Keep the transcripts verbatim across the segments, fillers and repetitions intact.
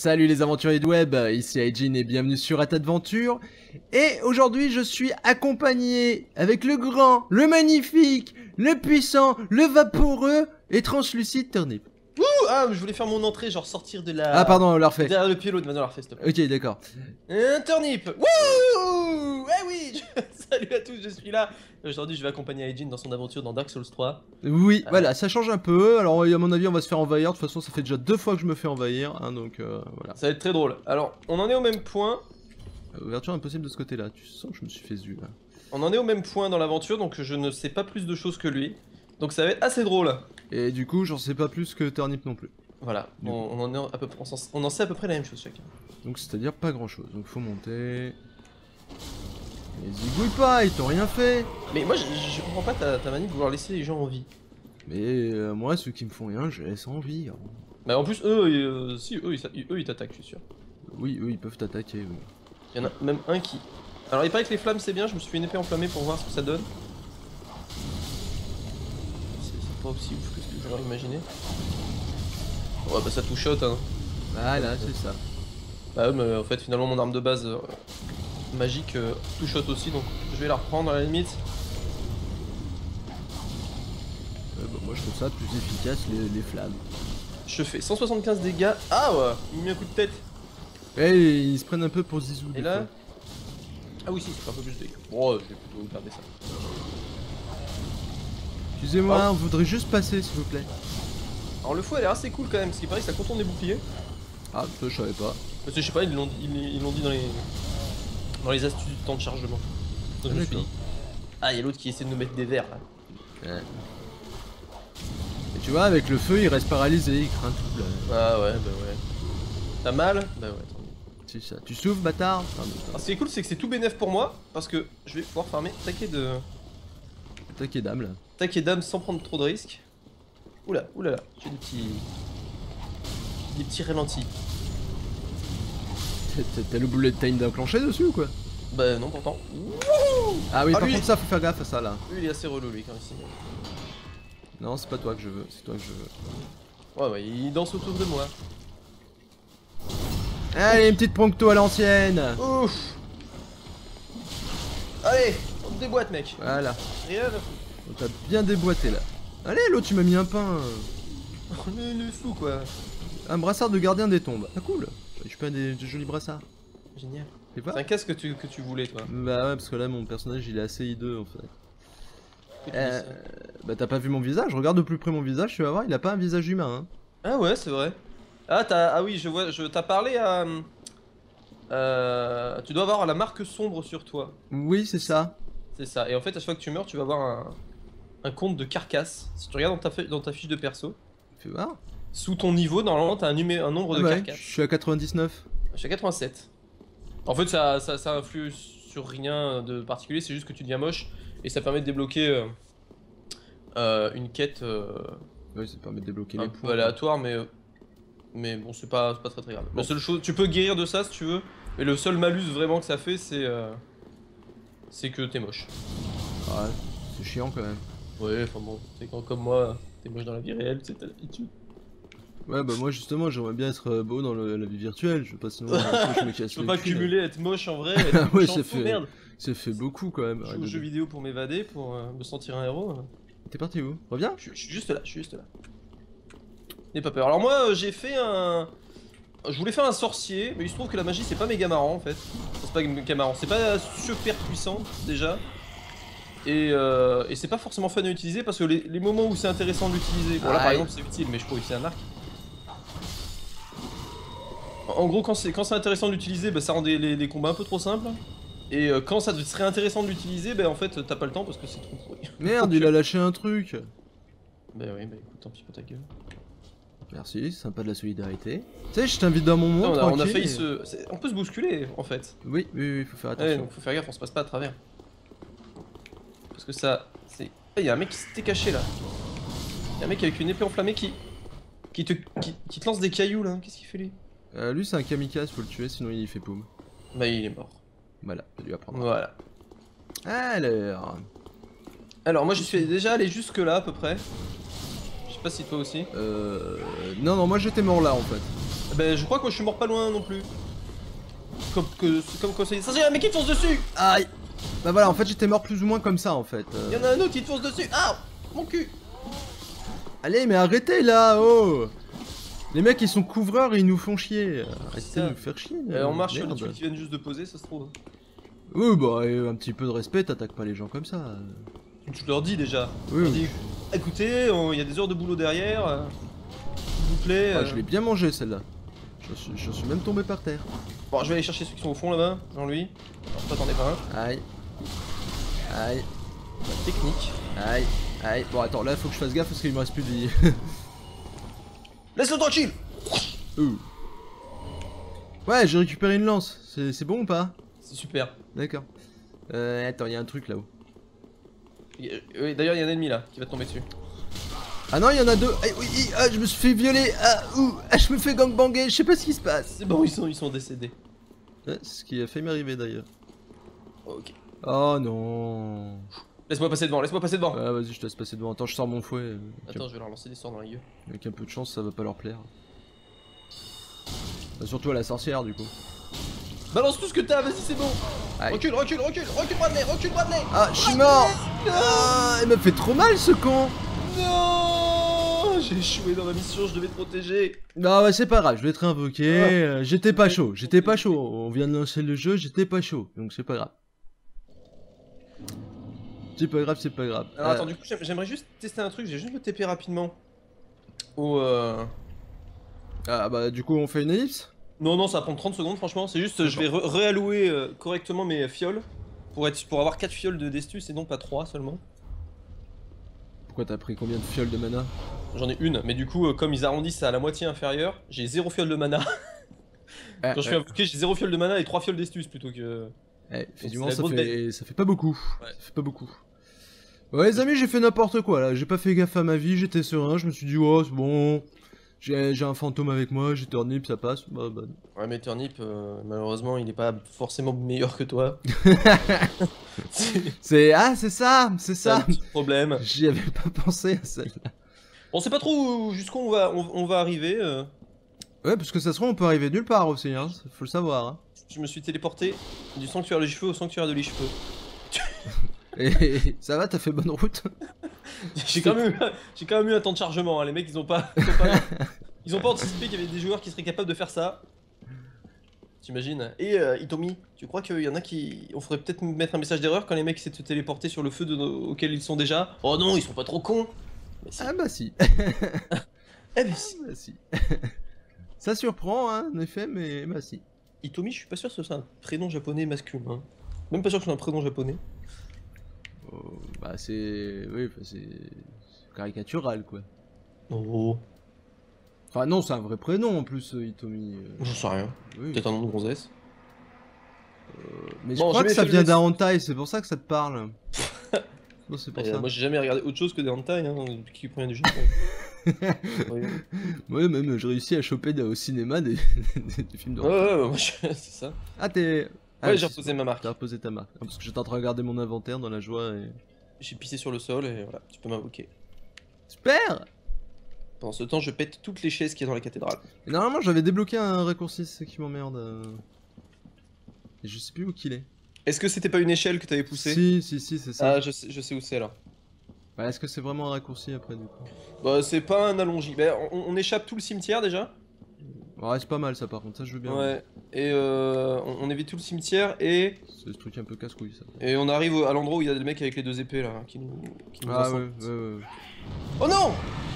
Salut les aventuriers de web, ici Aijin et bienvenue sur Atadventure. Et aujourd'hui je suis accompagné avec le grand, le magnifique, le puissant, le vaporeux et translucide Turnip. Ouh, ah, je voulais faire mon entrée, genre sortir de la... Ah pardon, on l'a refait. Derrière le pied l'autre, maintenant on la refait s'il te plaît. Ok, d'accord. Un Turnip. Wouh. Eh oui. Salut à tous, je suis là. Aujourd'hui je vais accompagner Aijin dans son aventure dans Dark Souls trois. Oui, Euh... voilà, ça change un peu. Alors à mon avis on va se faire envahir, de toute façon ça fait déjà deux fois que je me fais envahir, hein, donc euh, voilà. Ça va être très drôle. Alors, on en est au même point. Ouverture impossible de ce côté-là, tu sens que je me suis fait zu là. On en est au même point dans l'aventure, donc je ne sais pas plus de choses que lui. Donc ça va être assez drôle. Et du coup j'en sais pas plus que Turnip non plus. Voilà, on, on en est à peu près, on, on en sait à peu près la même chose chacun. Donc c'est-à-dire pas grand-chose, donc faut monter... Mais zigouille pas, ils t'ont rien fait. Mais moi je, je comprends pas ta, ta manie de vouloir laisser les gens en vie. Mais euh, moi ceux qui me font rien, je les laisse en vie. Hein. Bah en plus eux, euh, si eux ils, eux, ils t'attaquent je suis sûr. Oui, eux ils peuvent t'attaquer, oui. Il y en a même un qui... Alors il paraît que les flammes c'est bien, je me suis fait une épée enflammée pour voir ce que ça donne. C'est pas aussi ouf que ce que j'aurais imaginé. Ouais bah ça touche shot hein. Voilà, c'est ça. Bah ouais, mais en fait finalement mon arme de base euh, magique euh, touche shot aussi, donc je vais la reprendre à la limite. Euh, bah, moi je trouve ça plus efficace les, les flammes. Je fais cent soixante-quinze dégâts. Ah ouais, il m'a mis un coup de tête. Et ils se prennent un peu pour Zizou. Et là... Ah oui si, c'est un peu plus de dégâts. Bon, je vais plutôt garder ça. Excusez-moi, oh. On voudrait juste passer s'il vous plaît. Alors le fou elle est assez cool quand même, parce qu'il paraît que ça contourne des boucliers. Ah, ça je savais pas. Parce que je sais pas, ils l'ont ils, ils dit dans les... dans les astuces du temps de chargement. Donc ah, je me suis dit... Ah, il y a l'autre qui essaie de nous mettre des verres là. Ouais. Et tu vois, avec le feu, il reste paralysé, il craint tout là. Ah ouais, bah ouais. T'as mal? Bah ouais, tant mieux. C'est ça. Tu souffles, bâtard? Ah, Alors ce qui est cool, c'est que c'est tout bénef pour moi, parce que je vais pouvoir farmer taquet de... Taquet d'âme là. Taquet d'âme sans prendre trop de risques. Oula, oula, j'ai des petits... des petits ralentis. T'as le bullet time d'enclencher dessus ou quoi? Bah non pourtant. Ah oui, ah, par lui... contre ça, faut faire gaffe à ça là. Lui il est assez relou lui quand ici. Non, c'est pas toi que je veux, c'est toi que je veux. Ouais ouais, il danse autour de moi. Allez, une petite proncto à l'ancienne. Ouf. Allez, on te déboîte mec. Voilà. Rien à foutre. On t'a bien déboîté là. Allez, l'autre tu m'as mis un pain. On est le fou quoi. Un brassard de gardien des tombes. Ah cool. Je peux des, des jolis brassards. Génial. C'est un casque que tu, que tu voulais toi. Bah ouais, parce que là mon personnage il est assez hideux en fait. Euh, ça. bah t'as pas vu mon visage, regarde de plus près mon visage, tu vas voir, il a pas un visage humain. Hein. Ah ouais, c'est vrai. Ah, t'as, ah oui, je vois, je t'as parlé à... Euh, tu dois avoir la marque sombre sur toi. Oui, c'est ça. C'est ça. Et en fait, à chaque fois que tu meurs, tu vas avoir un, un compte de carcasse. Si tu regardes dans ta, dans ta fiche de perso, Fais voir. sous ton niveau, normalement, t'as un, numé un nombre Ah de bah, carcasses. je suis à quatre-vingt-dix-neuf. Je suis à quatre-vingt-sept. En fait, ça, ça, ça influe sur rien de particulier, c'est juste que tu deviens moche. Et ça permet de débloquer euh, euh, une quête euh, Oui, ça permet de débloquer un les peu points. aléatoire, mais... Mais bon, c'est pas, pas très très grave. Bon. La seule chose, tu peux guérir de ça si tu veux, mais le seul malus vraiment que ça fait, c'est euh, c'est que t'es moche. Ouais, c'est chiant quand même. Ouais, enfin bon, t'es quand comme moi, t'es moche dans la vie réelle, c'est ta l'habitude. Ouais, bah moi justement, j'aimerais bien être beau dans le, la vie virtuelle, je veux pas sinon je me casse Je peux les pas culs, cumuler, là. être moche en vrai, être ouais, moche en ça fou, fait, merde. ça fait beaucoup quand même. Je joue aux jeux vidéo pour m'évader, pour euh, me sentir un héros. T'es parti où? Reviens. Je, je suis juste là, je suis juste là. N'aie pas peur. Alors moi, euh, j'ai fait un... Je voulais faire un sorcier, mais il se trouve que la magie c'est pas méga marrant en fait. C'est pas méga marrant, c'est pas super puissant déjà. Et, euh, et c'est pas forcément fun à utiliser parce que les, les moments où c'est intéressant de l'utiliser... Bon là par exemple c'est utile mais je peux utiliser un arc. En gros quand c'est quand c'est intéressant de l'utiliser, bah, ça rend des, les, les combats un peu trop simples. Et euh, quand ça serait intéressant de l'utiliser, bah en fait t'as pas le temps parce que c'est trop pourri. Merde, il a lâché un truc. Bah oui, bah écoute, tant pis pour ta gueule. Merci, sympa de la solidarité. Tu sais, je t'invite dans mon monde. Non, on, a, on a failli et... se... On peut se bousculer en fait. Oui, oui, oui, faut faire attention. Ouais, donc faut faire gaffe, on se passe pas à travers. Parce que ça, c'est... Il y a un mec qui s'était caché là. Il y a un mec avec une épée enflammée qui... Qui te, qui, qui te lance des cailloux là, qu'est-ce qu'il fait lui? euh, Lui c'est un kamikaze, faut le tuer sinon il fait poum. Bah il est mort. Voilà, t'as dû apprendre. Voilà. Alors... Alors moi je suis déjà allé jusque là à peu près. sais pas si toi aussi. Euh... Non, non, moi j'étais mort là en fait. Ben je crois que moi je suis mort pas loin non plus. Comme que comme conseillé. Ça, il y a un mec qui te fonce dessus. Aïe. Bah voilà, en fait j'étais mort plus ou moins comme ça en fait. Euh... Il y en a un autre qui te fonce dessus. Ah, mon cul. Allez, mais arrêtez là, oh. Les mecs ils sont couvreurs et ils nous font chier. Arrêtez ça. de nous faire chier. Euh, on marche sur les merde. tuiles qui viennent juste de poser, ça se trouve. Oui, bah et un petit peu de respect, t'attaques pas les gens comme ça. Tu leur dis déjà. Oui, Tu leur oui. dis, écoutez, il y a des heures de boulot derrière. euh, S'il vous plaît. Ah, euh. je l'ai bien mangé celle-là. Je suis, je suis même tombé par terre. Bon, je vais aller chercher ceux qui sont au fond là-bas, Jean-Louis. Alors, toi, t'en es pas un. Aïe. Aïe. La technique. Aïe. Aïe. Bon, attends, là faut que je fasse gaffe parce qu'il me reste plus de vie. Laisse-le tranquille. Ouh. Ouais, j'ai récupéré une lance. C'est bon ou pas? C'est super. D'accord. Euh, attends, il y a un truc là-haut. Et, euh, Oui, d'ailleurs, il y a un ennemi là qui va tomber dessus. Ah non, il y en a deux. Ah, oui, ah, je me suis fait violer. Ah, ouh, ah, je me fais gangbanger. Je sais pas ce qui se passe. C'est bon, ils sont, ils sont décédés. Ouais, c'est ce qui a fait m'arriver d'ailleurs. Ok. Oh non. Laisse-moi passer devant, laisse-moi passer devant. Ah, vas-y, je te laisse passer devant. Attends, je sors mon fouet. euh, Attends, je vais leur lancer des sorts dans la gueule. Avec un peu de chance, ça va pas leur plaire. Bah, surtout à la sorcière, du coup. Balance tout ce que t'as, vas-y, c'est bon. Aïe. Recule, recule, recule, recule, Bradley, recule, Bradley. Ah, je suis mort. Ah, il m'a fait trop mal ce con. Non, j'ai échoué dans ma mission, je devais te protéger. Non, ouais, c'est pas grave, je vais te réinvoquer. Ah. euh, J'étais pas chaud, j'étais pas chaud. On vient de lancer le jeu, j'étais pas chaud. Donc c'est pas grave. C'est pas grave, c'est pas grave. Alors Euh, attends, du coup, j'aim- j'aimerais juste tester un truc, j'ai juste le T P rapidement. Au euh... Ah, bah, du coup, on fait une ellipse. Non, non, ça va prendre trente secondes, franchement. C'est juste, je vais re- réallouer euh, correctement mes fioles pour, être, pour avoir quatre fioles de Destus et non pas trois seulement. Pourquoi t'as pris combien de fioles de mana? J'en ai une, mais du coup, euh, comme ils arrondissent à la moitié inférieure, j'ai zéro fiole de mana. Ah, Quand je fais invoquer, j'ai zéro fiole de mana et trois fioles Destus plutôt que. Eh, effectivement, la ça grosse fait... ça fait pas beaucoup. Ouais. Ça fait pas beaucoup. Ouais, les amis, j'ai fait n'importe quoi là. J'ai pas fait gaffe à ma vie, j'étais serein. Je me suis dit, oh, c'est bon. J'ai j'ai un fantôme avec moi, j'ai turnip, ça passe. Bah, bah. Ouais, mais Turnip, euh, malheureusement, il est pas forcément meilleur que toi. C'est C'est. Ah, c'est ça, c'est ça un ça. petit problème. J'y avais pas pensé à celle-là. On sait pas trop où- jusqu'où on va, on, on va arriver. euh. Ouais, parce que ça se trouve, on peut arriver nulle part aussi, hein. Faut le savoir. Hein. Je me suis téléporté du sanctuaire de cheveux au sanctuaire de cheveux. Et ça va, t'as fait bonne route? J'ai quand même eu, j'ai quand même eu un temps de chargement, hein. Les mecs ils ont pas, ils ont pas, ils ont pas anticipé qu'il y avait des joueurs qui seraient capables de faire ça. T'imagines? Et euh, Itomi, tu crois qu'il y en a qui, on ferait peut-être mettre un message d'erreur quand les mecs essaient de se téléporter sur le feu de... auquel ils sont déjà? Oh non, ils sont pas trop cons. Mais si. Ah bah si. Eh ben si. Bah si. Ça surprend, hein, en effet, mais bah si. Itomi, je suis pas sûr que c'est un prénom japonais masculin. Hein. Même pas sûr que c'est un prénom japonais. Oh, bah c'est... Oui, enfin, c'est... c'est caricatural, quoi. Oh, Enfin non, c'est un vrai prénom en plus, euh, Hitomi. euh, j'en sais rien. oui. Peut-être un nom de gonzesse. Mais je Bon, crois j'ai que ça fait le vient laisse- d'un hentai, c'est pour ça que ça te parle. Non, c'est pour Euh, ça. moi j'ai jamais regardé autre chose que des hentai hein, depuis qu'il provient du Japon. Oui. Ouais, même j'ai réussi à choper de- au cinéma des, des- des films de Ouais, hentai. ouais, ouais, moi je- c'est ça. Ah, t'es... Ah, Ouais, j'ai c'est- reposé ma marque. T'as reposé ta marque. Ah, parce que j'étais en train de regarder mon inventaire dans la joie et... J'ai pissé sur le sol et voilà, tu peux m'invoquer. Super. Pendant ce temps, je pète toutes les chaises qu'il y a dans la cathédrale. Et normalement, j'avais débloqué un raccourci, c'est ça qui m'emmerde. euh. Et je sais plus où qu'il est. Est-ce que c'était pas une échelle que t'avais poussée? Si, si, si, c'est ça. Ah, je sais, je sais où c'est alors. Bah, est-ce que c'est vraiment un raccourci après, du coup? Bah, c'est pas un allongis. Bah, on, on échappe tout le cimetière déjà. Ouais, c'est pas mal ça, par contre, ça je veux bien. Ouais. Et euh, on, on évite tout le cimetière et, C'est ce truc un peu casse-couille, ça. et on arrive au- à l'endroit où il y a des mecs avec les deux épées là qui nous, qui nous Ah assaut. ouais, ouais, ouais. ouais. Oh non!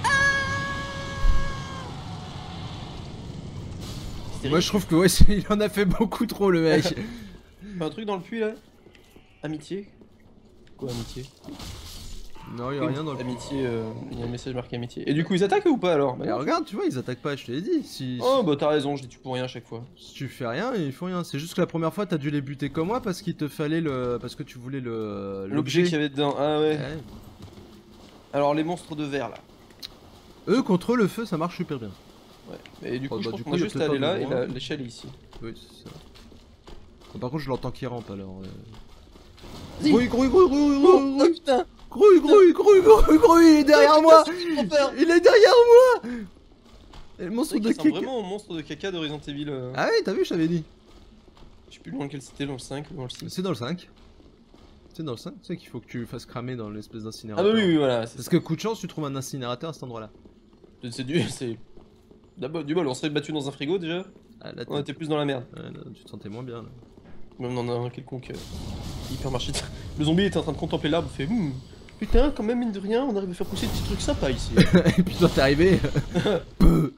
Moi je trouve que ouais, c'est- il en a fait beaucoup trop le mec. Fais un truc dans le puits là. Amitié. Quoi amitié? Non, il y a rien dans le... Amitié, euh, il y a un message marqué amitié. Et du coup ils attaquent ou pas alors? Bah, Mais non. regarde, tu vois, ils attaquent pas, je te l'ai dit. Si, Oh bah t'as raison, je les tue pour rien à chaque fois. si tu fais rien, ils font rien. C'est juste que la première fois, t'as dû les buter comme moi parce qu'il te fallait le... Parce que tu voulais le... L'objet qu'il y avait dedans, ah ouais. Ouais. Alors les monstres de verre là. Eux, contre eux, le feu, ça marche super bien. Ouais. Et du coup Oh, je bah, pense du qu'on coup, va y a juste peut-être aller pas là et besoin. la- l'échelle est ici. Oui, c'est ça. Bon, par contre, je l'entends qui rampe alors. euh. Vas-y. Grouille, grouille, grouille, grouille, grouille, Oh grouille, putain! Grouille, grouille, grouille, grouille, grouille, il est derrière moi. Il est derrière moi. Et le monstre de C'est caca. vraiment un monstre de caca de Resident Evil. euh. Ah oui, t'as vu, je t'avais dit. Je sais plus loin lequel c'était, dans le cinq ou dans le six. C'est dans le cinq. C'est dans le cinq, tu sais qu'il faut que tu fasses cramer dans l'espèce Ah d'incinérateur. bah oui, oui, voilà. c'est Parce ça. que coup de chance, tu trouves un incinérateur à cet endroit-là. C'est du... c'est... D'abord, du bol, on serait battu dans un frigo déjà. Ah, là, On t'es- était plus dans la merde. ouais, là, tu te sentais moins bien là. Même dans un quelconque euh, hypermarché. Le zombie était en train de contempler l'arbre, il fait hmm, putain, quand même, mine de rien, on arrive à faire pousser des petits trucs sympas ici. Et puis toi, t'es arrivé. Peu.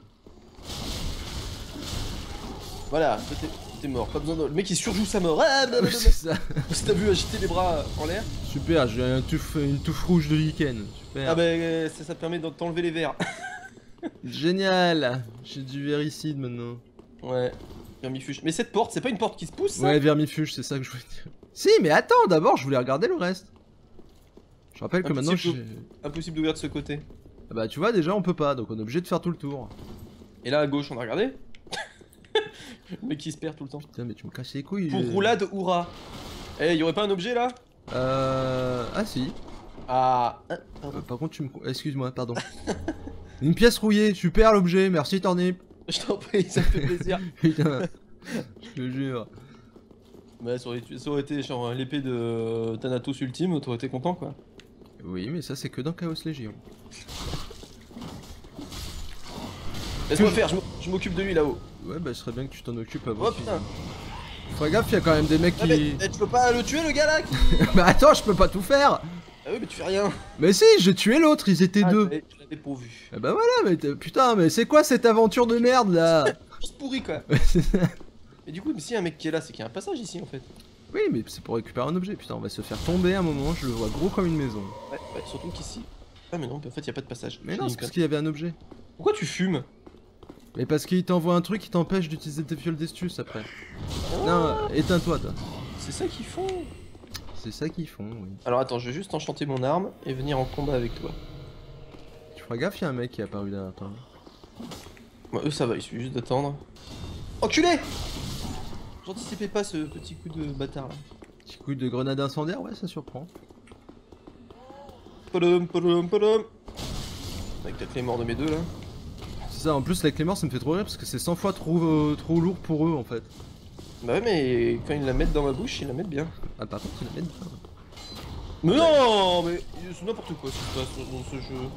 Voilà, toi, t'es t'es mort, pas besoin de. Le mec il surjoue sa mort. Ah, blablabla. C'est ça. Si t'as vu agiter les bras en l'air. Super, j'ai un touffe, une touffe rouge de lichen. Super. Ah bah euh, ça, ça te permet de t'enlever les verres. Génial. J'ai du vericide maintenant. Ouais, vermifuge. Mais cette porte, c'est pas une porte qui se pousse ça? Ouais, vermifuge, c'est ça que je voulais dire. Si, mais attends, d'abord, je voulais regarder le reste. Je rappelle que maintenant, Impossible j'ai... Impossible d'ouvrir de ce côté. Ah bah, tu vois, déjà, on peut pas, donc on est obligé de faire tout le tour. Et là à gauche, on a regardé. Le mec qui se perd tout le temps. Putain, mais tu me casses les couilles. Pour je- roulade, hurrah. Eh, y aurait pas un objet là? Euh... Ah si. Ah. ah, Euh, pardon. par contre, tu me... Excuse-moi, pardon. Une pièce rouillée, super l'objet, merci Tornip. Je t'en prie, ça me fait plaisir. Putain, je te jure. Bah, ça aurait, ça aurait été genre l'épée de Thanatos ultime, t'aurais été content quoi. Oui, mais ça, c'est que dans Chaos Légion. Laisse-moi faire, je m'o- je m'occupe de lui là-haut. Ouais, bah, ce serait bien que tu t'en occupes avant. Oh qu'il- putain. Fais gaffe, y'a quand même des mecs Ah, mais, qui... eh, tu peux pas le tuer le gars là qui... Bah attends, je peux pas tout faire. Ah oui, mais tu fais rien. Mais si, j'ai tué l'autre, ils étaient Ah, deux. ouais, je l'avais pourvu. Ah bah voilà, mais t'es- putain, mais c'est quoi cette aventure de merde là? C'est pourri quoi. Et du coup, mais s'il y a un mec qui est là, c'est qu'il y a un passage ici en fait. Oui, mais c'est pour récupérer un objet, putain, on va se faire tomber un moment, je le vois gros comme une maison. Ouais, ouais, surtout qu'ici. Ah, mais non, en fait, y a pas de passage. Mais J'ai non, dit c'est une parce connerie. qu'il y avait un objet. Pourquoi tu fumes? Mais parce qu'il t'envoie un truc qui t'empêche d'utiliser tes fioles d'estus après. Non, éteins-toi, toi. C'est ça qu'ils font. C'est ça qu'ils font, oui. Alors attends, je vais juste enchanter mon arme et venir en combat avec toi. Tu feras gaffe, y'a un mec qui est apparu derrière toi. Bon, eux ça va, il suffit juste d'attendre. Enculé! J'anticipais pas ce petit coup de bâtard là. Petit coup de grenade incendiaire, ouais, ça surprend. Podum, podum, podum. Avec la clé mort de mes deux là. C'est ça, en plus, la Clémence, ça me fait trop rire parce que c'est cent fois trop, euh, trop lourd pour eux en fait. Bah ouais, mais quand ils la mettent dans ma bouche, ils la mettent bien. Ah, par contre, ils la mettent bien. Mais non, mais c'est n'importe quoi ce qui se passe dans ce jeu.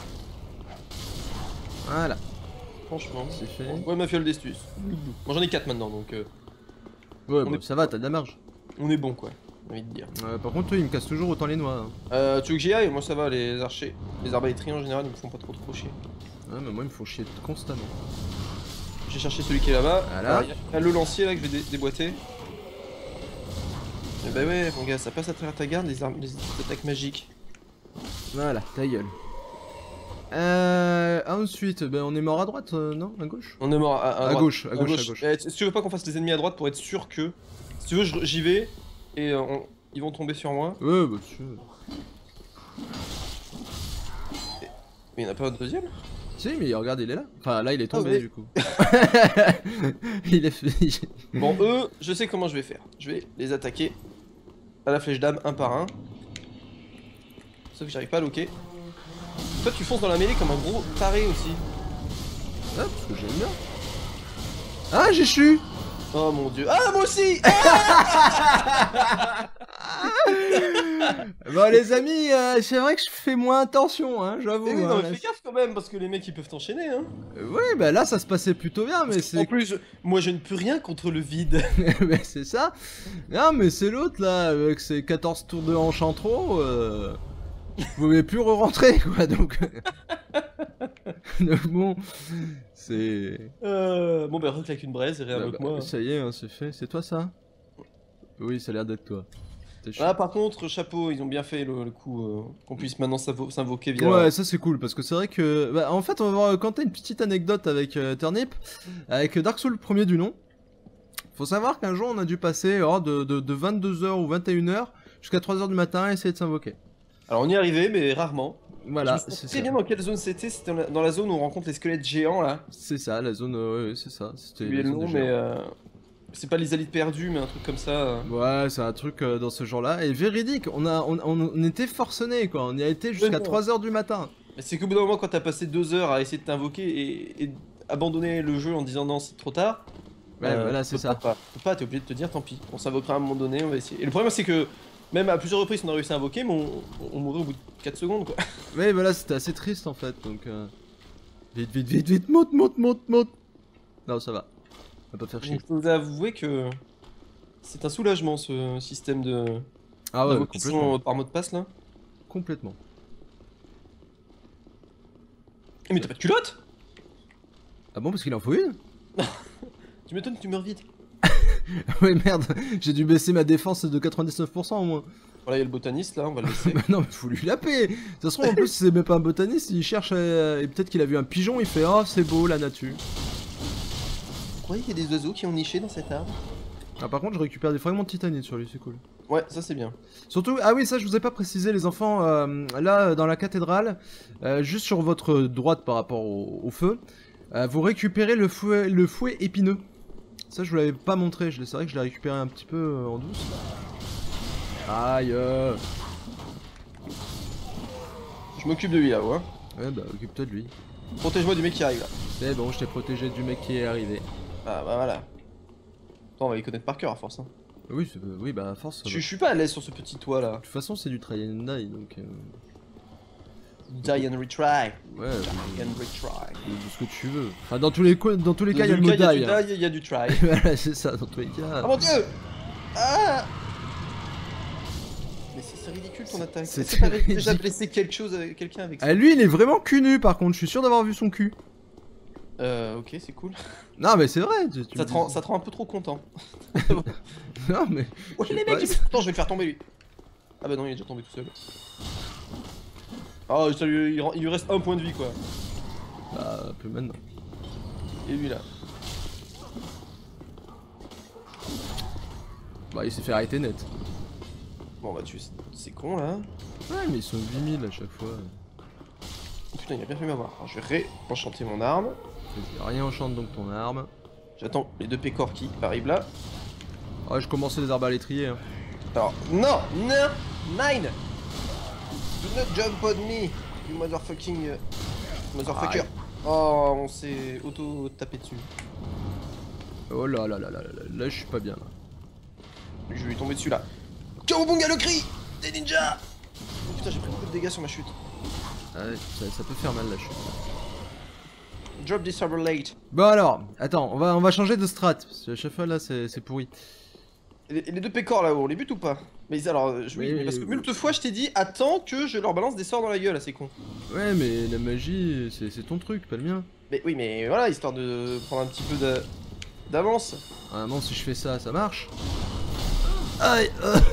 Voilà, Franchement. c'est fait. Ouais, ma fiole d'estus. Moi j'en ai quatre maintenant donc euh, Ouais, On bon, est- ça va, t'as de la marge. on est bon quoi, j'ai envie de dire. Euh, par contre, toi, il me casse toujours autant les noix. hein. Euh, tu veux que j'y aille? Moi ça va, les archers. Les arbalétriers en général ils me font pas trop trop chier. Ouais, mais moi, ils me font chier constamment. J'ai cherché celui qui est là-bas. Voilà. Alors, il y a le lancier là que je vais dé- déboîter. Et bah ouais, mon gars, ça passe à travers ta garde les, armes, les attaques magiques. Voilà, ta gueule. Euh, ensuite, ben, on est mort à droite, euh, non? À gauche? On est mort à, à, À droite. gauche, à gauche, à gauche. Eh, si tu veux pas qu'on fasse les ennemis à droite pour être sûr que. Si tu veux, je- j'y vais et euh, on- ils vont tomber sur moi. Ouais, bah, tu... Mais il y en a pas un deuxième? Si, mais regarde, il est là. Enfin, là, il est tombé, Ah ouais. du coup. il est fait... Bon, eux, je sais comment je vais faire. Je vais les attaquer à la flèche d'âme un par un. Sauf que j'arrive pas à loquer. Toi, tu fonces dans la mêlée comme un gros taré aussi. Ah, parce que j'aime bien. Ah, j'ai chu. Oh mon dieu. Ah, moi aussi! Bon, les amis, euh, c'est vrai que je fais moins attention, hein, j'avoue. Eh oui, hein, non, mais là, fais gaffe quand même, parce que les mecs ils peuvent t'enchaîner, hein. c'est- Ouais, bah là, ça se passait plutôt bien, mais En c'est... plus, moi je ne peux rien contre le vide. mais c'est ça. Non, mais c'est l'autre, là, avec ses quatorze tours de hanche en trop, euh... je pouvais plus re-rentrer, quoi, donc... donc bon, c'est... Euh, bon, bah, reclaque une braise et Bah, réinvoque bah, moi. ça y est, hein, c'est fait. C'est toi, ça? Oui, ça a l'air d'être toi. T'es chaud. Ah, par contre, chapeau, ils ont bien fait le, le coup euh, qu'on puisse maintenant s'invo- s'invoquer via. Ouais, ça c'est cool parce que c'est vrai que. Bah, en fait, on va vous raconter une petite anecdote avec euh, Turnip, avec Dark Souls premier du nom. Faut savoir qu'un jour on a dû passer oh, de, de, de vingt-deux heures ou vingt et une heures jusqu'à trois heures du matin à essayer de s'invoquer. Alors, on y est arrivé, mais rarement. Voilà, Je me souviens c'est très ça. bien dans quelle zone c'était. C'était dans la- dans la zone où on rencontre les squelettes géants là. C'est ça, la zone. euh, ouais, c'est ça. C'était J'ai oublié la le zone nom, des mais. géants. Euh... C'est pas les alides perdus, mais un truc comme ça. Ouais, c'est un truc euh, dans ce genre-là. Et véridique, on, a, on, on, on était forcenés quoi, on y a été jusqu'à trois heures du matin. Mais c'est qu'au bout d'un moment, quand t'as passé deux heures à essayer de t'invoquer et, et abandonner le jeu en disant non, c'est trop tard. Ouais, euh, voilà, c'est ça. Pas, pas, t'es obligé de te dire tant pis, on s'invoquera à un moment donné, on va essayer. Et le problème, c'est que même à plusieurs reprises, on a réussi à invoquer, mais on, on mourait au bout de quatre secondes quoi. Ouais, voilà, c'était assez triste en fait, donc. Euh... Vite, vite, vite, vite, monte, monte, monte, monte. Non, ça va. On va pas faire chier. Donc, je vous avouer que c'est un soulagement ce système de. Ah ouais, complètement. Par mot de passe là. Complètement. Mais t'as pas de culotte? Ah bon, parce qu'il en faut une? Tu m'étonnes que tu meurs vite. Ouais, merde, j'ai dû baisser ma défense de quatre-vingt-dix-neuf pour cent au moins. Voilà, il y a le botaniste là, on va le laisser. Bah non, mais faut lui la payer. De toute façon, en plus, c'est même pas un botaniste, il cherche à... et peut-être qu'il a vu un pigeon, il fait oh, c'est beau la nature. Vous croyez qu'il y a des oiseaux qui ont niché dans cet arbre? Ah, par contre, je récupère des fragments de titanite sur lui, c'est cool. Ouais, ça c'est bien. Surtout, ah oui, ça je vous ai pas précisé, les enfants, euh, là dans la cathédrale, euh, juste sur votre droite par rapport au, au feu, euh, vous récupérez le fouet, le fouet épineux. Ça je vous l'avais pas montré, c'est vrai que je l'ai récupéré un petit peu euh, en douce. Aïe euh... Je m'occupe de lui là, ouais. Ouais bah occupe-toi de lui. Protège-moi du mec qui arrive là. C'est bon, je t'ai protégé du mec qui est arrivé. Ah bah voilà. Attends, on va les connaître par cœur à force. Hein. Oui, oui, bah à force. Je, je suis pas à l'aise sur ce petit toit là. De toute façon, c'est du try and die donc. Euh... Die and retry. Ouais. Die and retry. De ce que tu veux. Enfin, dans tous les, dans tous les cas, il y a le mot die. Il y a du die, il y a du try. Voilà, c'est ça, dans tous les cas. Oh mon dieu! Ah! Mais c'est ridicule ton attaque. C'est pas déjà blessé quelque chose, avec quelqu'un avec ça. Ah, lui, il est vraiment cul nu par contre, je suis sûr d'avoir vu son cul. Euh, ok, c'est cool. Non, mais c'est vrai. Tu, tu ça, te rend, ça te rend un peu trop content. Non, mais. Oh, les mecs, attends, je vais le faire tomber lui. Ah bah non, il est déjà tombé tout seul. Oh, ça lui, il, il lui reste un point de vie quoi. Bah, un peu maintenant. Et lui là. Bah, il s'est fait arrêter net. Bon, bah, tu c'est con là. Ouais, mais ils sont huit mille à chaque fois. Oh, putain, il a bien fait m'avoir. Alors, je vais réenchanter mon arme. Rien enchante donc ton arme. J'attends les deux pécores qui arrivent là. Ouais, je commençais les arbres à l'étrier. Hein. Alors, non, non, nine. Do not jump on me, you motherfucking uh, motherfucker. Ah, oh, on s'est auto-tapé dessus. Oh là là là là là là, là je suis pas bien là. Je vais lui tomber dessus là. Kawabunga le cri des ninjas. Oh putain, j'ai pris beaucoup de dégâts sur ma chute. Ah ouais, ça, ça peut faire mal la chute. Drop this over late. Bon alors, attends, on va, on va changer de strat, parce que à chaque fois là c'est pourri. Et les, les deux pécores là-haut, on les bute ou pas? Mais alors, je, oui, oui, mais parce que moult fois je t'ai dit, attends que je leur balance des sorts dans la gueule, c'est con. Ouais, mais la magie, c'est ton truc, pas le mien. Mais oui, mais voilà, histoire de prendre un petit peu d'avance. Ah non, si je fais ça, ça marche. Aïe.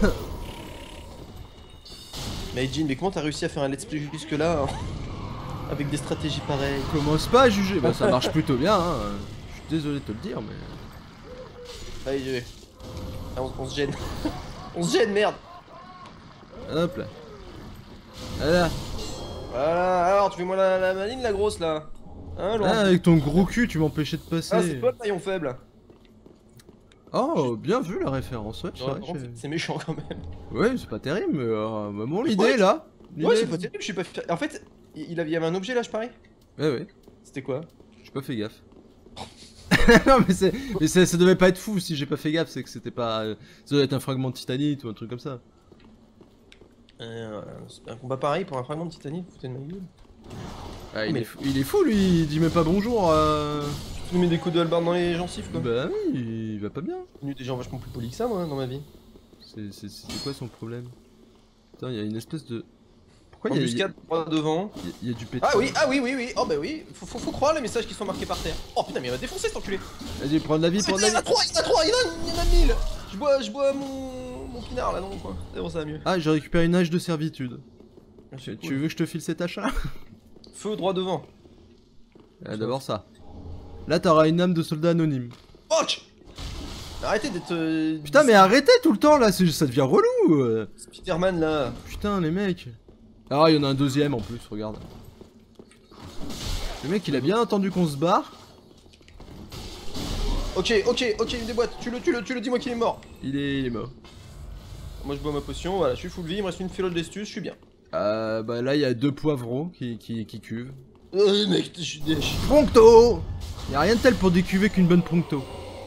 Mais Jin, mais comment t'as réussi à faire un let's play jusque là hein, avec des stratégies pareilles? Commence pas à juger, bah ça marche plutôt bien, hein. Je suis désolé de te le dire, mais... Allez, je vais. Ah, on, on se gêne. On se gêne, merde. Hop là. Voilà. Voilà, alors tu fais moi la, la maline, la grosse là. Hein, ah, avec ton gros cul, tu m'empêchais de passer. Ah, c'est toi le taillon faible. Oh, bien vu la référence, ouais. C'est méchant quand même. Ouais, c'est pas terrible, mais euh, bon, l'idée là. Ouais, c'est pas terrible, je suis pas. En fait, il avait, y avait un objet là, je parie. Ouais, ouais. C'était quoi? J'ai pas fait gaffe. Non, mais, c'est, mais ça, ça devait pas être fou si j'ai pas fait gaffe, c'est que c'était pas. Ça devait être un fragment de titanite ou un truc comme ça. Euh, c'est un combat pareil pour un fragment de titanite, vous foutez de ma gueule. Ah, il, mais... est fou, il est fou lui, il dit même pas bonjour. Euh... Tu me mets des coups de hallebarde dans les gencives quoi. Bah oui, il va pas bien. J'ai connu des gens vachement plus polis que ça moi dans ma vie. C'est quoi son problème? Putain, il y a une espèce de. Pourquoi il y a embuscade droit devant. Il y, y a du pétrole. Ah oui, ah oui, oui, oui. Oh bah oui, faut, faut, faut croire les messages qui sont marqués par terre. Oh putain, mais il va défoncer cet enculé. Vas-y, prends de la vie, prends de la vie. Il y en a trois, il y en a trois, il y en a, il y en a mille. Je bois, je bois mon, mon pinard là, non quoi. C'est bon, ça va mieux. Ah, j'ai récupéré une hache de servitude. Ah, tu, cool. tu veux que je te file cet achat? Feu droit devant. Ah, d'abord ça. Là, t'auras une âme de soldat anonyme. Fuck! Arrêtez d'être. Euh, Putain, mais arrêtez tout le temps là, ça devient relou. Euh. Spiderman là. Putain, les mecs. Ah, il y en a un deuxième en plus, regarde. Le mec, il a bien entendu qu'on se barre. Ok, ok, ok, il me déboîte. Tu le, tu le, tu le, dis-moi qu'il est mort. Il est, il est mort. Moi je bois ma potion, voilà, je suis full vie, il me reste une fiole d'estus, je suis bien. Euh, bah là, il y a deux poivrons qui, qui, qui cuvent. Euh, mec, je suis déch. Proncto! Y'a rien de tel pour décuver qu'une bonne proncto.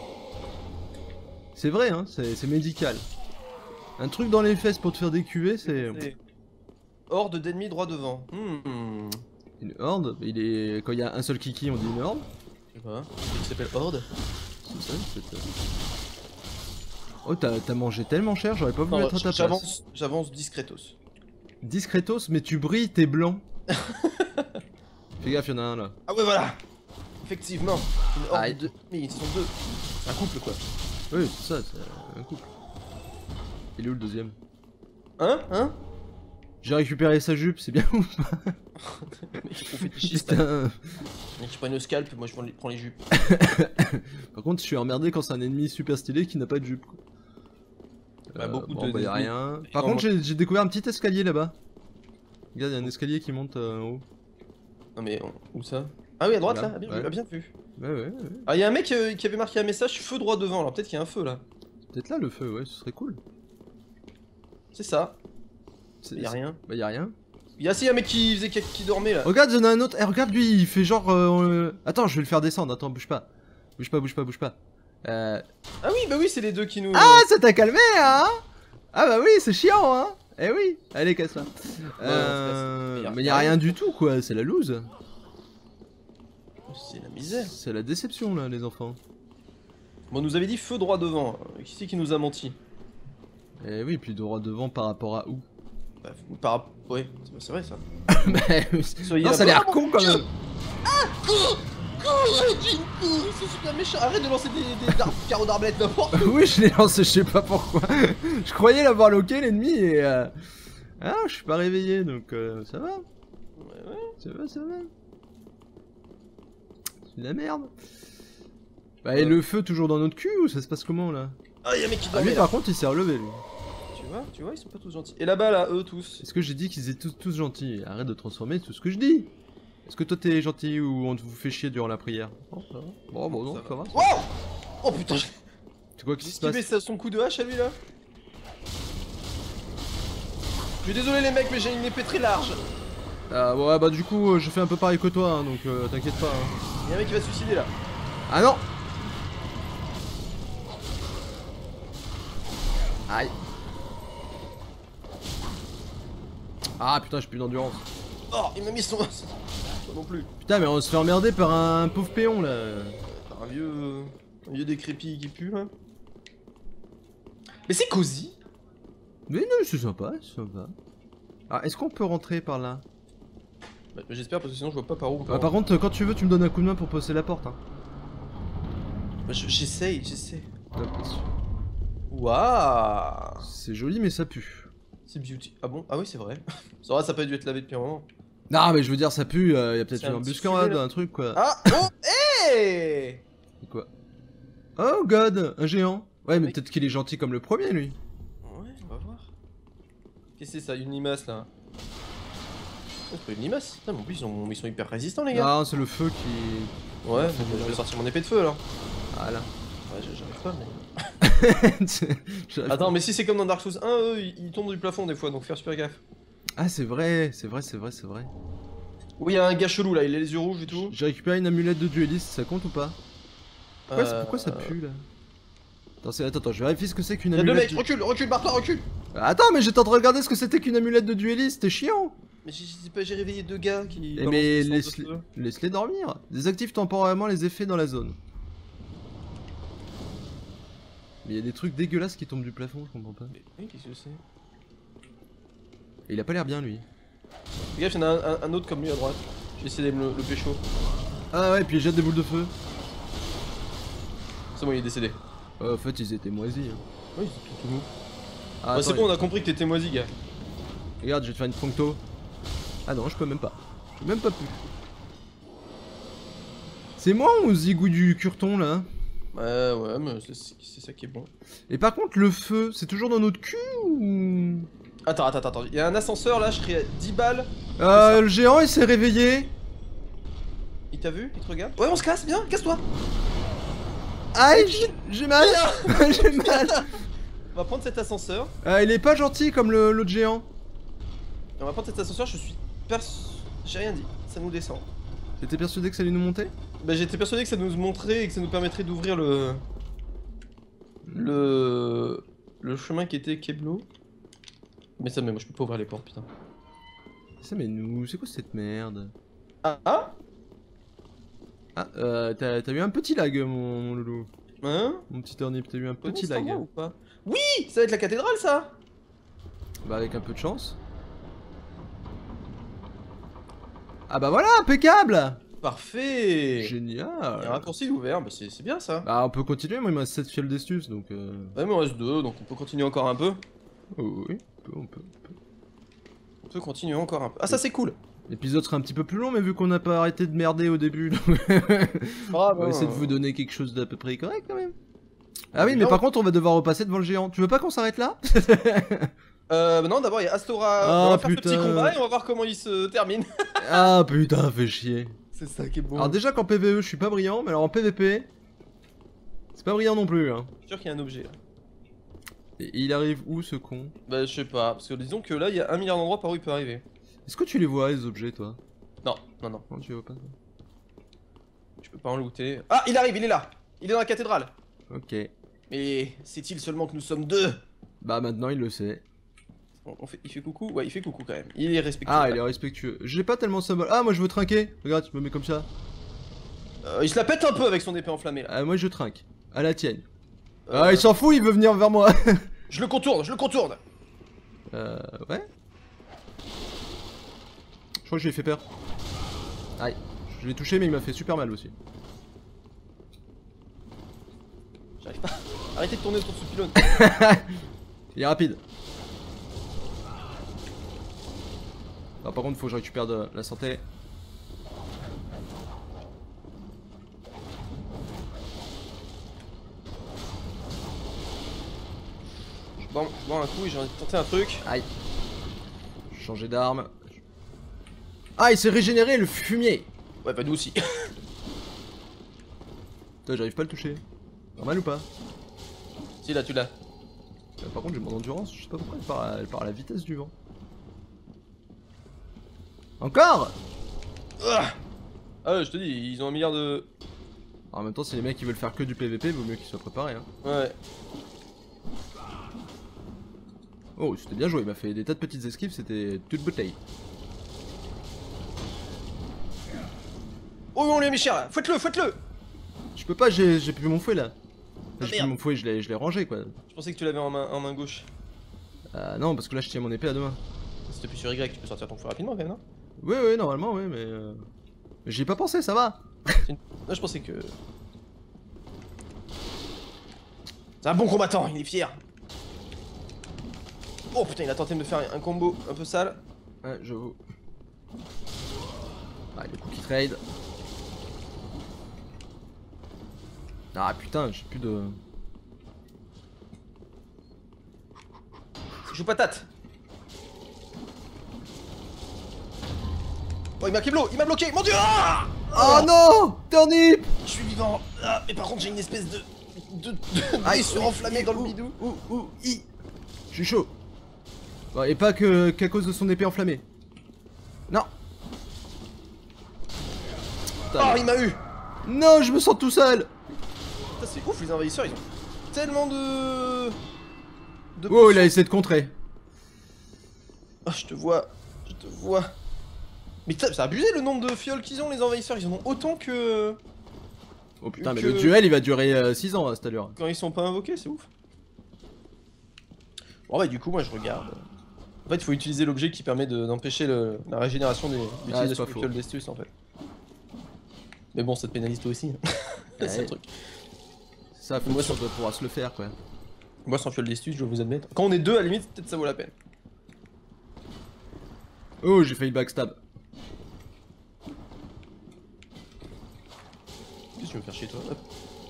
C'est vrai, hein, c'est médical. Un truc dans les fesses pour te faire décuver, c'est... Horde d'ennemis droit devant. Hmm. Une horde? Il est... Quand il y a un seul kiki, on dit une horde? Je sais pas, il s'appelle Horde. C'est ça, c'est ça. Oh, t'as mangé tellement cher, j'aurais pas voulu être à ta place. J'avance discretos. Discretos, mais tu brilles, t'es blanc. Fais gaffe, y'en a un là. Ah ouais, voilà. Effectivement. Une horde Aïe. de... Mais ils sont deux. C'est un couple quoi. Oui, c'est ça, c'est un couple. Il est où le deuxième? Hein? Hein? J'ai récupéré sa jupe, c'est bien ou pas? Putain. Mec, je prends une scalp, moi je prends les, prends les jupes. Par contre, je suis emmerdé quand c'est un ennemi super stylé qui n'a pas de jupe. Quoi. Bah, Euh, beaucoup bon, de. bah, y a rien. Par non, contre, moi... j'ai découvert un petit escalier là-bas. Regarde, y a un escalier qui monte euh, en haut. Non, mais où ça? Ah oui, à droite là, là, ah, bien, ouais. vu, ah, bien vu. Ouais, ouais, ouais. Ah, y'a un mec euh, qui avait marqué un message feu droit devant, alors peut-être qu'il y a un feu là. Peut-être là le feu, ouais, ce serait cool. C'est ça. Y a rien. Bah, y a rien. Y'a aussi un mec qui faisait qui, qui dormait là. Regarde, y'en a un autre. Eh, regarde lui, il fait genre. Euh... Attends, je vais le faire descendre. Attends, bouge pas. Bouge pas, bouge pas, bouge pas. Euh... Ah oui, bah oui, c'est les deux qui nous. Ah, ça t'a calmé, hein? Ah, bah oui, c'est chiant, hein? Eh oui, allez, casse-toi. Euh... Ouais, mais y a rien du tout, quoi. C'est la loose. C'est la misère. C'est la déception, là, les enfants. Bon, on nous avait dit feu droit devant. Qui c'est qui nous a menti? Eh oui, puis droit devant par rapport à où? Bah, par... Ouais, c'est vrai ça. Mais... Soyez Non, ça a l'air con quand même. Ah, cours! Cours, Jin, cours! C'est super méchant. Arrête de lancer des, des dar carreaux d'arbalète n'importe où. Oui, je l'ai lancé, je sais pas pourquoi. Je croyais l'avoir loqué l'ennemi et... Euh... Ah, je suis pas réveillé, donc euh, ça va. Ouais, ouais. Ça va, ça va. C'est de la merde. Bah, et le feu toujours dans notre cul ou ça se passe comment là? Ah, y'a un mec qui Ah, dormait lui là. par contre il s'est relevé lui. Tu vois, tu vois, ils sont pas tous gentils. Et là-bas là, eux tous. Est-ce que j'ai dit qu'ils étaient tous, tous gentils? Arrête de transformer tout ce que je dis. Est-ce que toi t'es gentil ou on vous fait chier durant la prière? Bon, ça va. Bon, bon, non, ça va. Wow! Oh putain, je... C'est quoi qui se esquivé passe? son coup de hache à lui là. Je suis désolé les mecs, mais j'ai une épée très large. Ah ouais, bah du coup euh, je fais un peu pareil que toi, hein, donc euh, t'inquiète pas. Hein. Y'a un mec qui va se suicider là. Ah non! Aïe. Ah putain, j'ai plus d'endurance. Oh, il m'a mis son... Toi non plus. Putain, mais on se fait emmerder par un pauvre péon là. Un vieux... Un vieux décrépit qui pue là. Mais c'est cosy. Mais non, c'est sympa, c'est sympa. Ah, est-ce qu'on peut rentrer par là? Bah, j'espère parce que sinon je vois pas par où on peut bah, par contre, quand tu veux, tu me donnes un coup de main pour passer la porte. Hein. Bah, j'essaye, j'essaie. Top. Waouh. C'est joli, mais ça pue. C'est beauty. Ah bon? Ah oui, c'est vrai. Ça va, ça peut dû être lavé depuis un moment. Non, mais je veux dire, ça pue, euh, y a peut-être C'est une un embuscade, petit un truc quoi. Ah! Oh! Hey! C'est quoi? Oh god, un géant. Ouais, mais Mec. peut-être qu'il est gentil comme le premier lui. Ouais, on va voir. Qu'est-ce que c'est ça? Une limace là? Oh, c'est pas une limace? Putain, mais en plus ils sont, ils sont hyper résistants les gars. Ah, c'est le feu qui. Ouais, je vais sortir mon épée de feu alors. Voilà. Ouais, j'arrive pas, mais. J'arrive Attends, pas. mais si c'est comme dans Dark Souls un, eux ils, ils tombent du plafond des fois donc faire super gaffe. Ah, c'est vrai, c'est vrai, c'est vrai, c'est vrai. Oui, il y a un gars chelou là, il a les yeux rouges et tout. J'ai récupéré une amulette de dueliste, ça compte ou pas? Pourquoi, Euh... pourquoi ça pue là? Attends, attends, attends, je vérifie ce que c'est qu'une Y'a deux amulette. mecs, recule, recule, barre-toi, recule! Attends, mais j'étais en train de regarder ce que c'était qu'une amulette de dueliste, t'es chiant! Mais j'ai réveillé deux gars qui. Eh mais laisse-les laisse dormir. Désactive temporairement les effets dans la zone. Mais il y a des trucs dégueulasses qui tombent du plafond, je comprends pas. Mais oui, qu'est-ce que c'est? Et il a pas l'air bien lui. Fais gaffe, y'en a un, un, un autre comme lui à droite. J'ai essayé de me le, le pécho. Ah ouais, puis il jette des boules de feu. C'est bon, il est décédé. Euh, en fait, ils étaient moisis. Hein. Oui, c'est tout, tout mou. Ah, Bah, c'est attends, bon, on a compris que t'étais moisi, gars. regarde, je vais te faire une proncto. Ah non, je peux même pas. J'ai même pas pu. C'est moi ou Zigou du curton là? Ouais, ouais, mais c'est ça qui est bon. Et par contre, le feu, c'est toujours dans notre cul ou... Attends, attends, attends, il y a un ascenseur là, je serais à dix balles. Euh, le géant il s'est réveillé. Il t'a vu? Il te regarde? Ouais, on se casse, bien, casse-toi! Aïe, j'ai- j'ai mal. J'ai mal. On va prendre cet ascenseur. Ah, il est pas gentil comme le- l'autre géant. On va prendre cet ascenseur, je suis pers... J'ai rien dit, ça nous descend. T'étais persuadé que ça allait nous monter? Bah j'étais persuadé que ça nous montrait et que ça nous permettrait d'ouvrir le... Le... Le chemin qui était Keblo. Mais ça, mais moi je peux pas ouvrir les portes, putain. Ça, mais nous, c'est quoi cette merde? Ah ah Ah, euh, t'as t'as eu un petit lag, mon, mon loulou. Hein? Mon petit turnip, t'as eu un petit Petit lag. ou pas? Oui, ça va être la cathédrale ça. Bah, avec un peu de chance. Ah bah voilà, impeccable. Parfait. Génial. Il y a un raccourci ouvert, bah c'est c'est bien ça. Bah, on peut continuer, moi il me reste sept fioles d'estus, donc euh... Ouais, mais on reste deux, donc on peut continuer encore un peu. Oh, oui, on peut, on peut, on peut. On peut continuer encore un peu. Ah ça c'est cool. L'épisode sera un petit peu plus long, mais vu qu'on n'a pas arrêté de merder au début, donc Ah, on va bah, essayer de euh, vous donner quelque chose d'à peu près correct quand même. Ah oui, mais Non. par contre, on va devoir repasser devant le géant. Tu veux pas qu'on s'arrête là? Euh, bah non, d'abord il y a Astora. Ah, on va faire ce putain. petit combat et on va voir comment il se termine. Ah putain, fais chier. C'est ça qui est beau. Alors déjà qu'en P V E, je suis pas brillant, mais alors en P V P, c'est pas brillant non plus. Hein. Je suis sûr qu'il y a un objet là. Et il arrive où ce con? Bah je sais pas, parce que disons que là il y a un milliard d'endroits par où il peut arriver. Est-ce que tu les vois les objets, toi? Non, non, non, Non, tu les vois pas. je peux pas en looter. Ah, il arrive, il est là. Il est dans la cathédrale. Ok. Mais sait-il seulement que nous sommes deux? Bah maintenant il le sait. on, on fait, Il fait coucou? Ouais, il fait coucou quand même. Il est respectueux. Ah, il est respectueux. J'ai pas tellement symbole. Ah, moi je veux trinquer. Regarde, tu me mets comme ça. Euh, il se la pète un peu avec son épée enflammée là. Ah, moi je trinque. À la tienne. Euh, Ah, il s'en fout, il veut venir vers moi. Je le contourne, je le contourne. euh, ouais. Je crois que je lui ai fait peur. Aïe. Je l'ai touché, mais il m'a fait super mal aussi. J'arrive pas. Arrêtez de tourner autour de ce pylône. Il est rapide. Ah, par contre, faut que je récupère de la santé. Je bois, je bois un coup et j'ai envie de tenter un truc. Aïe. Changer d'arme. Ah, il s'est régénéré le fumier. Ouais, bah nous aussi. Putain, j'arrive pas à le toucher. Normal ou pas? Si, là, tu l'as. Euh, Par contre, j'ai mon endurance, je sais pas pourquoi elle part, à, elle part à la vitesse du vent. Encore? Ah, ah ouais, je te dis, ils ont un milliard de... En même temps, si les mecs qui veulent faire que du P V P, vaut mieux qu'ils soient préparés. Hein. Ouais. Oh, c'était bien joué, il m'a fait des tas de petites esquives, c'était toute bouteille. Oh, on lui a mis cher là. Fouette-le, fouette-le. Je peux pas, j'ai j'ai plus mon fouet là. Ah, J'ai plus merde. mon fouet, je l'ai je l'ai rangé quoi. Je pensais que tu l'avais en main, en main gauche. Euh, non, parce que là je tiens mon épée à deux mains. Si t'appuies sur Y, tu peux sortir ton fouet rapidement quand même, non? Oui, oui, normalement, oui, mais. Euh... J'y ai pas pensé, ça va. Là, je pensais que... C'est un bon combattant, il est fier. Oh putain, il a tenté de me faire un combo un peu sale. Ouais, j'avoue. Ah, le coup qui trade. Ah putain, j'ai plus de. Je joue patate. Oh, il m'a keblo, il m'a bloqué, mon dieu. Ah Oh non, Turnip. Je suis vivant. Ah, mais par contre, j'ai une espèce de... De... de... Ah, blessure oui, enflammée oui, dans le ouh, bidou. Ouh, ouh, i. Je suis chaud. Bon, et pas que qu'à cause de son épée enflammée. Non. Putain, Oh, il m'a eu. non, je me sens tout seul. Putain, c'est ouf, les envahisseurs, ils ont tellement de... de Oh, il a potions. essayé de contrer. Oh, je te vois, je te vois. Mais putain, c'est abusé le nombre de fioles qu'ils ont, les envahisseurs. Ils en ont autant que... Oh putain, que- mais le duel il va durer six ans à cette allure. Quand ils sont pas invoqués, c'est ouf. Bon bah du coup, moi je regarde. En fait, il faut utiliser l'objet qui permet de- d'empêcher le- la régénération des l'utilisation pas des faux. fioles d'estus en fait. Mais bon, ça te pénalise toi aussi. c'est Ouais. le truc. Ça, faut Moi, que ça- on doit pouvoir se le faire quoi. Moi, sans fiole d'estus, je dois vous admettre. Quand on est deux, à la limite, peut-être ça vaut la peine. Oh, j'ai failli backstab. Qu'est-ce que tu veux me faire chier toi? Hop.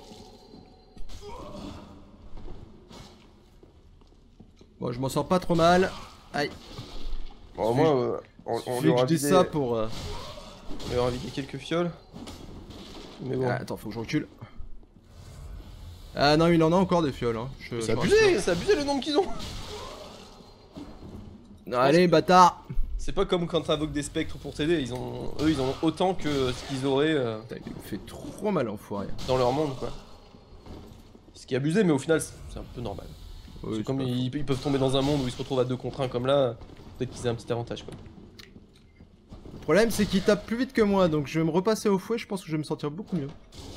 Bon, je m'en sors pas trop mal. Aïe. Bon, moi, euh, on, on Suffit lui que aura je dis vidé- ça pour. euh, on lui aura vidé quelques fioles. Mais bon. Ah, attends, faut que je recule. Ah non, il en a encore des fioles. Hein. Je, C'est je abusé, c'est abusé le nombre qu'ils ont. Non, allez, bâtard. C'est pas comme quand t'invoques des spectres pour t'aider, ils ont, eux ils en ont autant que ce qu'ils auraient euh, Putain, il me fait trop mal, enfoiré. dans leur monde quoi. Ce qui est abusé, mais au final c'est un peu normal. Oui, c'est comme pas ils, ils peuvent tomber dans un monde où ils se retrouvent à deux contre un comme là, peut-être qu'ils aient un petit avantage quoi. Le problème, c'est qu'il tape plus vite que moi, donc je vais me repasser au fouet, je pense que je vais me sentir beaucoup mieux.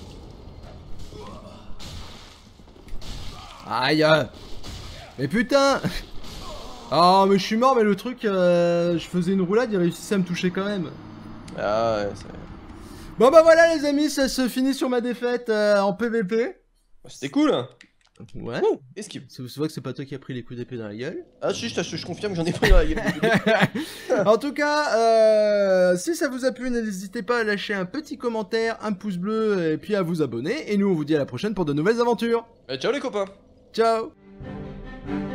Aïe. Mais putain. Oh, mais je suis mort, mais le truc, euh, je faisais une roulade, il réussissait à me toucher quand même. Ah ouais, c'est... Bon bah voilà les amis, ça se finit sur ma défaite euh, en P V P. C'était cool hein. Ouais. Ouh, esquive. C'est vrai que c'est pas toi qui as pris les coups d'épée dans la gueule. Ah si, je, je, je confirme que j'en ai pris dans la gueule. En tout cas, euh, si ça vous a plu, n'hésitez pas à lâcher un petit commentaire, un pouce bleu et puis à vous abonner. Et nous on vous dit à la prochaine pour de nouvelles aventures. Eh, ciao les copains. Ciao.